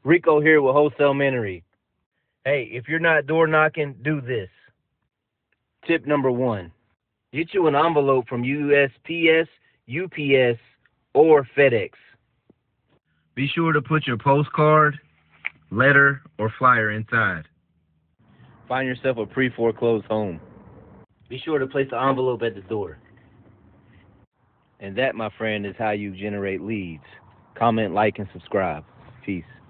Rico here with Wholesale Minery. Hey, if you're not door knocking, do this. Tip number one, get you an envelope from USPS, UPS, or FedEx. Be sure to put your postcard, letter, or flyer inside. Find yourself a pre-foreclosed home. Be sure to place the envelope at the door. And that, my friend, is how you generate leads. Comment, like, and subscribe. Peace.